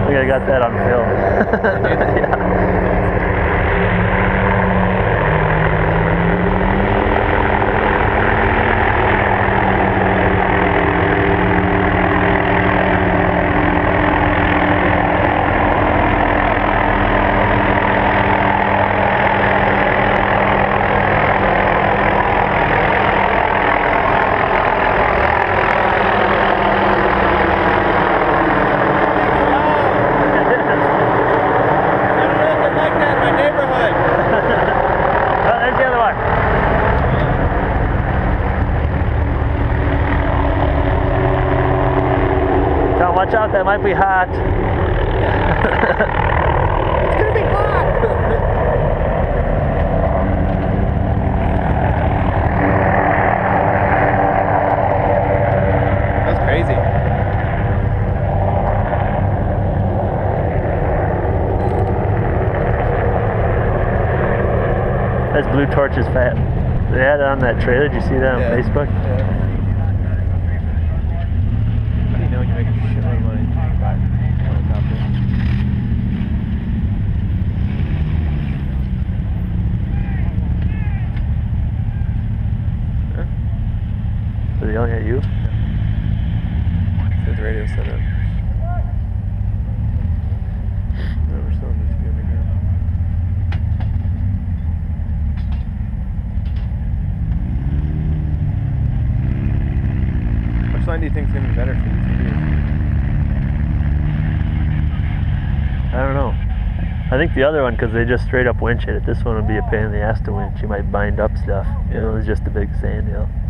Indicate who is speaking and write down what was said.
Speaker 1: think I got that on film. Yeah. Watch out, that might be hot.
Speaker 2: It's gonna be hot. That's crazy.
Speaker 1: That's Blue Torch's fat. They had it on that trailer. Did you see that on Facebook?
Speaker 2: Yeah.
Speaker 1: Are they yelling at you?
Speaker 2: The radio set up. No, we're still just good to go. Which line do you think is going to be better for UTV?
Speaker 1: I don't know. I think the other one, because they just straight up winch it. This one would be a pain in the ass to winch. You might bind up stuff. You know, it's just a big sand hill.